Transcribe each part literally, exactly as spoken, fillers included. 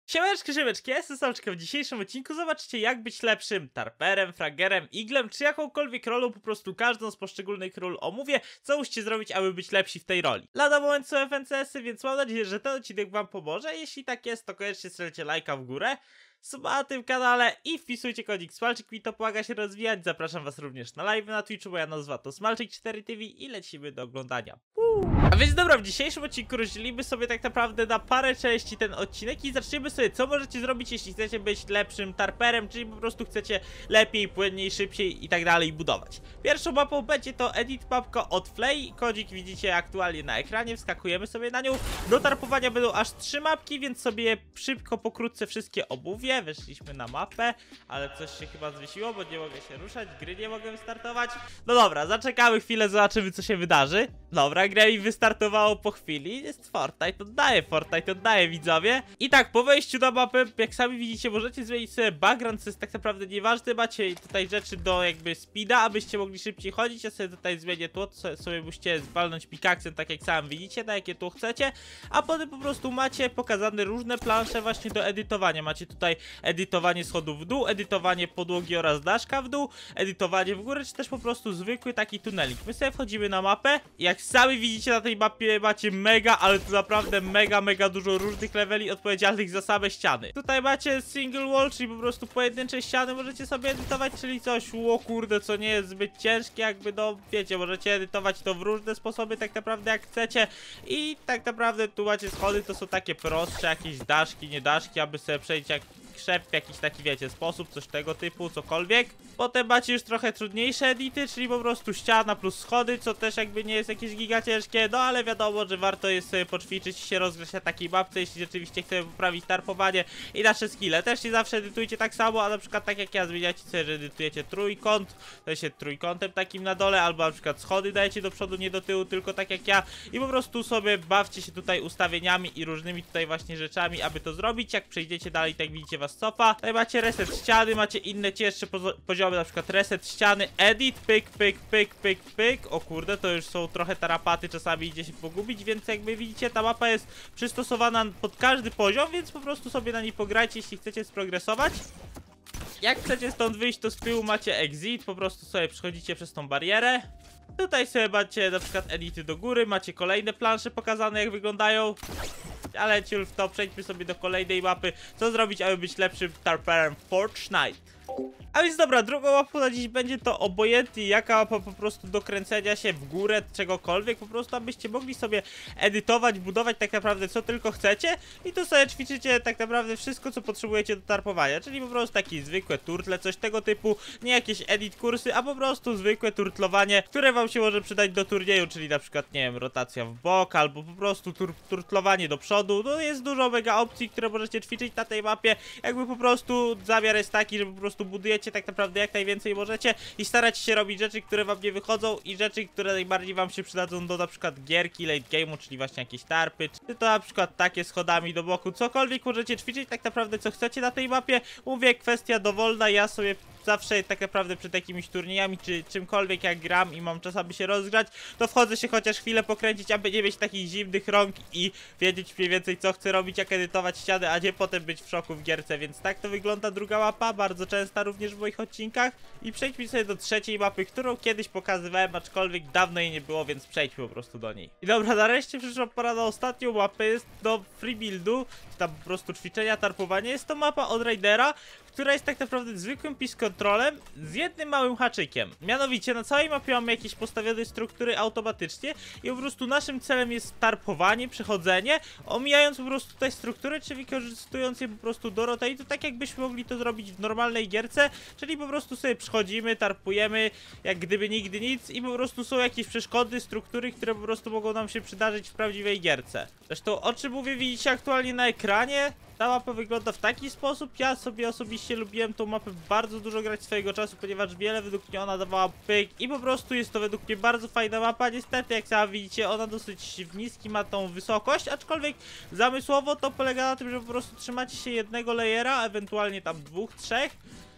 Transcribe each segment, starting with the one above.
Siemaneczki, siemeczki, ja jestem Salczka. W dzisiejszym odcinku zobaczycie, jak być lepszym tarperem, fragerem, iglem, czy jakąkolwiek rolą, po prostu każdą z poszczególnych ról omówię, co musicie zrobić, aby być lepsi w tej roli. Lada moment są F N C S-y, więc mam nadzieję, że ten odcinek wam pomoże. Jeśli tak jest, to koniecznie strzelcie lajka w górę, suba na tym kanale i wpisujcie kodzik Smalczyk, mi to pomaga się rozwijać. Zapraszam was również na live na Twitchu, moja nazwa to Smalczyk cztery T V i lecimy do oglądania. Uuu. A więc dobra, w dzisiejszym odcinku rozdzielimy sobie tak naprawdę na parę części ten odcinek i zaczniemy sobie, co możecie zrobić, jeśli chcecie być lepszym tarperem, czyli po prostu chcecie lepiej, płynniej, szybciej i tak dalej budować. Pierwszą mapą będzie to edit mapka od Flay, kodzik widzicie aktualnie na ekranie, wskakujemy sobie na nią. Do tarpowania będą aż trzy mapki, więc sobie szybko, pokrótce wszystkie omówię. Weszliśmy na mapę, ale coś się chyba zwiesiło, bo nie mogę się ruszać, gry nie mogę wystartować. No dobra, zaczekamy chwilę, zobaczymy, co się wydarzy. Dobra, gra mi wystartowało po chwili. Jest Fortnite, oddaję Fortnite, oddaję widzowie. I tak, po wejściu na mapę, jak sami widzicie, możecie zmienić sobie background, co jest tak naprawdę nieważne. Macie tutaj rzeczy do jakby speeda, abyście mogli szybciej chodzić. Ja sobie tutaj zmienię tło, sobie, sobie musicie zwalnąć pikaksem, tak jak sam widzicie, na jakie tło chcecie. A potem po prostu macie pokazane różne plansze właśnie do edytowania. Macie tutaj edytowanie schodów w dół, edytowanie podłogi oraz daszka w dół, edytowanie w górę, czy też po prostu zwykły taki tunelik. My sobie wchodzimy na mapę. Jak sami widzicie, na tej mapie macie mega, ale to naprawdę mega, mega dużo różnych leveli odpowiedzialnych za same ściany. Tutaj macie single wall, czyli po prostu pojedyncze ściany możecie sobie edytować, czyli coś, o kurde, co nie jest zbyt ciężkie, jakby no, wiecie, możecie edytować to w różne sposoby, tak naprawdę jak chcecie. I tak naprawdę tu macie schody, to są takie prostsze, jakieś daszki, nie daszki, aby sobie przejść jak krzep w jakiś taki, wiecie, sposób, coś tego typu, cokolwiek. Potem macie już trochę trudniejsze edity, czyli po prostu ściana plus schody, co też jakby nie jest jakieś giga ciężkie, no ale wiadomo, że warto jest sobie poćwiczyć i się rozgrać na takiej mapce, jeśli rzeczywiście chcemy poprawić tarpowanie i nasze skille. Też nie zawsze edytujcie tak samo, a na przykład tak jak ja zmieniacie sobie, że edytujecie trójkąt, to się trójkątem takim na dole, albo na przykład schody dajecie do przodu, nie do tyłu, tylko tak jak ja i po prostu sobie bawcie się tutaj ustawieniami i różnymi tutaj właśnie rzeczami, aby to zrobić. Jak przejdziecie dalej, tak widzicie, was cofa. Tutaj macie reset ściany, macie inne cięższe poziomy, na przykład reset ściany, edit, pyk, pyk, pyk, pyk, pyk. O kurde, to już są trochę tarapaty, czasami idzie się pogubić, więc jakby widzicie, ta mapa jest przystosowana pod każdy poziom, więc po prostu sobie na niej pograjcie, jeśli chcecie sprogresować. Jak chcecie stąd wyjść, to z tyłu macie exit, po prostu sobie przechodzicie przez tą barierę. Tutaj sobie macie na przykład edity do góry, macie kolejne plansze pokazane, jak wyglądają. Ale ciul w to, przejdźmy sobie do kolejnej mapy. Co zrobić, aby być lepszym tarperem w Fortnite? A więc dobra, drugą mapą na dziś będzie to obojętnie jaka mapa po prostu do kręcenia się w górę czegokolwiek, po prostu abyście mogli sobie edytować, budować tak naprawdę co tylko chcecie i tu sobie ćwiczycie tak naprawdę wszystko, co potrzebujecie do tarpowania, czyli po prostu takie zwykłe turtle, coś tego typu, nie jakieś edit kursy, a po prostu zwykłe turtlowanie, które wam się może przydać do turnieju, czyli na przykład, nie wiem, rotacja w bok, albo po prostu tur turtlowanie do przodu. No jest dużo mega opcji, które możecie ćwiczyć na tej mapie, jakby po prostu zamiar jest taki, że po prostu budujecie tak naprawdę jak najwięcej możecie i starać się robić rzeczy, które wam nie wychodzą i rzeczy, które najbardziej wam się przydadzą do na przykład gierki late game'u, czyli właśnie jakieś tarpy, czy to na przykład takie schodami do boku, cokolwiek możecie ćwiczyć tak naprawdę co chcecie na tej mapie. Mówię, kwestia dowolna, ja sobie zawsze tak naprawdę przed jakimiś turniejami, czy czymkolwiek jak gram i mam czas, aby się rozgrzać, to wchodzę się chociaż chwilę pokręcić, aby nie mieć takich zimnych rąk i wiedzieć mniej więcej co chcę robić, jak edytować ściany, a nie potem być w szoku w gierce, więc tak to wygląda druga mapa, bardzo częsta również w moich odcinkach. I przejdźmy sobie do trzeciej mapy, którą kiedyś pokazywałem, aczkolwiek dawno jej nie było, więc przejdźmy po prostu do niej. I dobra, nareszcie przyszła pora na ostatnią mapę, jest do free buildu, czy tam po prostu ćwiczenia, tarpowania. Jest to mapa od Raidera, która jest tak naprawdę zwykłym peace controlem z jednym małym haczykiem. Mianowicie na całej mapie mamy jakieś postawione struktury automatycznie i po prostu naszym celem jest tarpowanie, przechodzenie, omijając po prostu tutaj struktury, czy wykorzystując je po prostu do rotate'u, tak jakbyśmy mogli to zrobić w normalnej gierce, czyli po prostu sobie przechodzimy, tarpujemy, jak gdyby nigdy nic i po prostu są jakieś przeszkody, struktury, które po prostu mogą nam się przydarzyć w prawdziwej gierce. Zresztą o czym mówię, widzicie aktualnie na ekranie. Ta mapa wygląda w taki sposób. Ja sobie osobiście lubiłem tą mapę bardzo dużo grać swojego czasu, ponieważ wiele według mnie ona dawała pyk i po prostu jest to według mnie bardzo fajna mapa. Niestety, jak sami widzicie, ona dosyć w niski ma tą wysokość, aczkolwiek zamysłowo to polega na tym, że po prostu trzymacie się jednego layera, ewentualnie tam dwóch, trzech.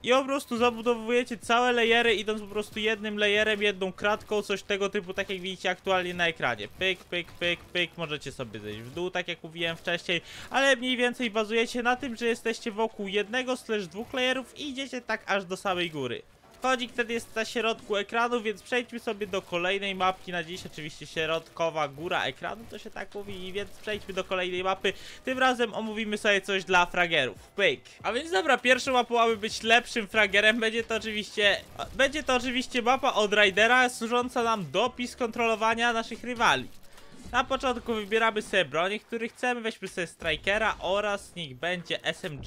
i po prostu zabudowujecie całe layery, idąc po prostu jednym layerem, jedną kratką, coś tego typu, tak jak widzicie aktualnie na ekranie. Pyk, pyk, pyk, pyk, możecie sobie zejść w dół, tak jak mówiłem wcześniej, ale mniej więcej bazujecie na tym, że jesteście wokół jednego slash dwóch layerów i idziecie tak aż do samej góry. Kodzik wtedy jest na środku ekranu, więc przejdźmy sobie do kolejnej mapki na dziś, oczywiście środkowa góra ekranu, to się tak mówi, więc przejdźmy do kolejnej mapy. Tym razem omówimy sobie coś dla fragerów. Pyk. A więc dobra, pierwszą mapą, aby być lepszym fragerem, będzie to oczywiście będzie to oczywiście mapa od Raidera, służąca nam do pis kontrolowania naszych rywali. Na początku wybieramy sobie broni, który chcemy, weźmy sobie Strikera oraz niech będzie S M G.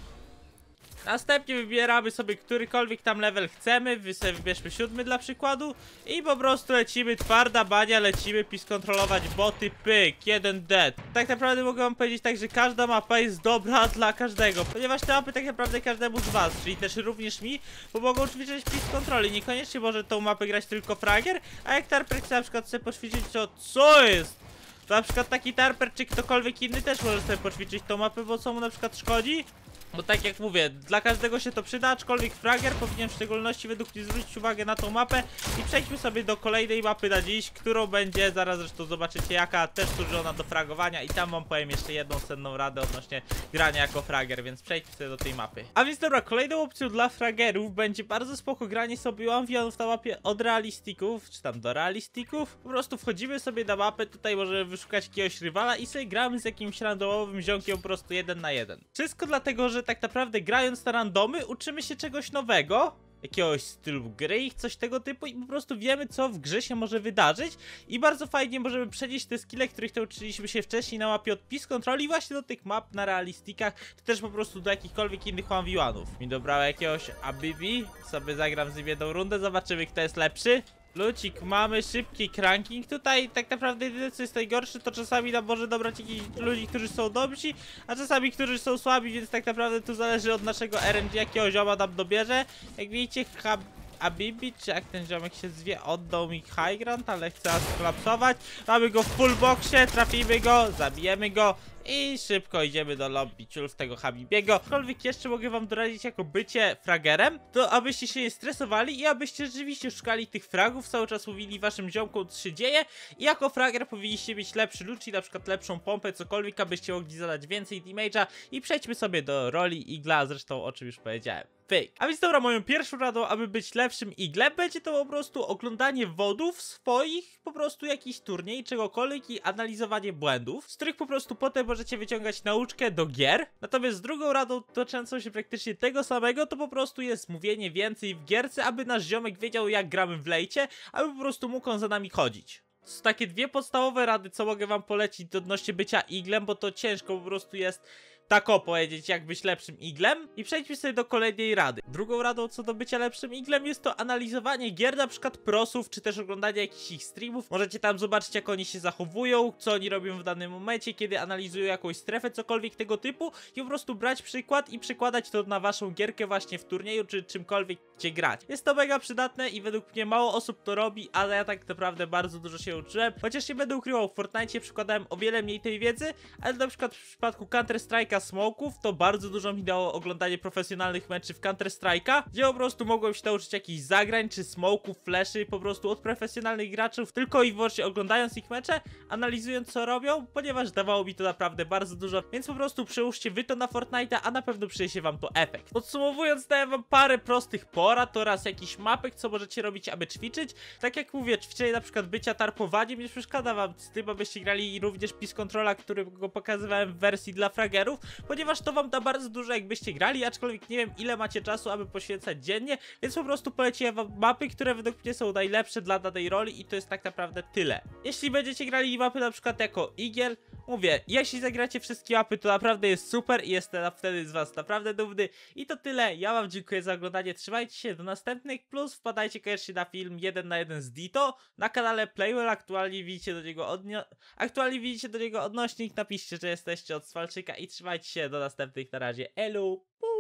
Następnie wybieramy sobie którykolwiek tam level chcemy, wy sobie wybierzmy siódmy dla przykładu i po prostu lecimy, twarda bania, lecimy pis kontrolować boty, pyk, jeden dead. Tak naprawdę mogę wam powiedzieć tak, że każda mapa jest dobra dla każdego, ponieważ te mapy tak naprawdę każdemu z was, czyli też również mi, pomogą ćwiczyć pis kontroli. Niekoniecznie może tą mapę grać tylko frager, a jak Tarper chce na przykład sobie poćwiczyć, to co jest? To na przykład taki Tarper czy ktokolwiek inny też może sobie poćwiczyć tą mapę, bo co mu na przykład szkodzi? Bo tak jak mówię, dla każdego się to przyda, aczkolwiek frager powinien w szczególności według mnie zwrócić uwagę na tą mapę. I przejdźmy sobie do kolejnej mapy na dziś, którą będzie, zaraz zresztą zobaczycie jaka, też służy ona do fragowania. I tam wam powiem jeszcze jedną cenną radę odnośnie grania jako frager, więc przejdźmy sobie do tej mapy. A więc dobra, kolejną opcją dla fragerów będzie bardzo spoko granie sobie łamwionów na mapie od realistików, czy tam do realistików. Po prostu wchodzimy sobie na mapę, tutaj możemy wyszukać jakiegoś rywala i sobie gramy z jakimś randomowym ziomkiem po prostu jeden na jeden. Wszystko dlatego, że tak naprawdę grając na randomy uczymy się czegoś nowego, jakiegoś stylu gry i coś tego typu i po prostu wiemy, co w grze się może wydarzyć i bardzo fajnie możemy przenieść te skille, których nauczyliśmy się wcześniej na mapie od pis kontroli właśnie do tych map na realistikach, czy też po prostu do jakichkolwiek innych one v one'ów. Mi dobrało jakiegoś Abibi, sobie zagram z nim jedną rundę, zobaczymy kto jest lepszy. Lucik, mamy szybki ranking. Tutaj tak naprawdę jedyne co jest najgorsze, to czasami nam może dobrać jakichś ludzi, którzy są dobrzy, a czasami którzy są słabi, więc tak naprawdę tu zależy od naszego R N G, jakiego zioma nam dobierze. Jak widzicie, Abibi, czy jak ten ziomek się zwie, oddał mi high ground, ale chce nas skolapsować. Mamy go w full boxie, trafimy go, zabijemy go i szybko idziemy do lobby ciulów tego Habibiego. Aczkolwiek jeszcze mogę wam doradzić jako bycie fragerem, to abyście się nie stresowali i abyście rzeczywiście szukali tych fragów, cały czas mówili waszym ziomkom co się dzieje i jako frager powinniście mieć lepszy loot, czyli na przykład lepszą pompę, cokolwiek, abyście mogli zadać więcej damage'a i przejdźmy sobie do roli igla, zresztą o czym już powiedziałem. Fake. A więc dobra, moją pierwszą radą, aby być lepszym iglem, będzie to po prostu oglądanie wodów swoich, po prostu jakiś turniej, czegokolwiek i analizowanie błędów, z których po prostu potem możecie wyciągać nauczkę do gier. Natomiast drugą radą dotyczącą się praktycznie tego samego, to po prostu jest mówienie więcej w gierce, aby nasz ziomek wiedział jak gramy w lejcie, aby po prostu mógł on za nami chodzić. To są takie dwie podstawowe rady, co mogę wam polecić odnośnie bycia iglem, bo to ciężko po prostu jest tak o powiedzieć, jak być lepszym iglem. I przejdźmy sobie do kolejnej rady. Drugą radą co do bycia lepszym iglem jest to analizowanie gier, na przykład prosów, czy też oglądanie jakichś ich streamów. Możecie tam zobaczyć jak oni się zachowują, co oni robią w danym momencie, kiedy analizują jakąś strefę, cokolwiek tego typu i po prostu brać przykład i przekładać to na waszą gierkę właśnie w turnieju, czy czymkolwiek gdzie grać. Jest to mega przydatne i według mnie mało osób to robi, ale ja tak naprawdę bardzo dużo się uczyłem. Chociaż nie będę ukrywał, w Fortnite przykładałem o wiele mniej tej wiedzy, ale na przykład w przypadku Counter Strike'a smoków, to bardzo dużo mi dało oglądanie profesjonalnych meczy w Counter Strike'a, gdzie po prostu mogłem się nauczyć jakichś zagrań, czy smoków, fleszy, po prostu od profesjonalnych graczów, tylko i wyłącznie oglądając ich mecze, analizując co robią, ponieważ dawało mi to naprawdę bardzo dużo, więc po prostu przełóżcie wy to na Fortnite'a, a na pewno przyniesie wam to efekt. Podsumowując, dałem wam parę prostych porad oraz jakichś mapek, co możecie robić, aby ćwiczyć. Tak jak mówię, ćwiczenie na przykład bycia tarpowaniem nie przeszkadza wam z tym, abyście grali również Peace Controla, którego pokazywałem w wersji dla fragerów, ponieważ to wam da bardzo dużo jakbyście grali, aczkolwiek nie wiem ile macie czasu, aby poświęcać dziennie, więc po prostu poleciłem wam mapy, które według mnie są najlepsze dla danej roli i to jest tak naprawdę tyle. Jeśli będziecie grali mapy na przykład jako igiel, mówię, jeśli zagracie wszystkie mapy, to naprawdę jest super i jestem wtedy z was naprawdę dumny i to tyle. Ja wam dziękuję za oglądanie, trzymajcie się, do następnych, plus wpadajcie koniecznie na film jeden na jeden z Ditto na kanale Playwell, aktualnie widzicie do niego odnio aktualnie widzicie do niego odnośnik, napiszcie, że jesteście od Swalczyka i trzymajcie się, do następnych, na razie, elu!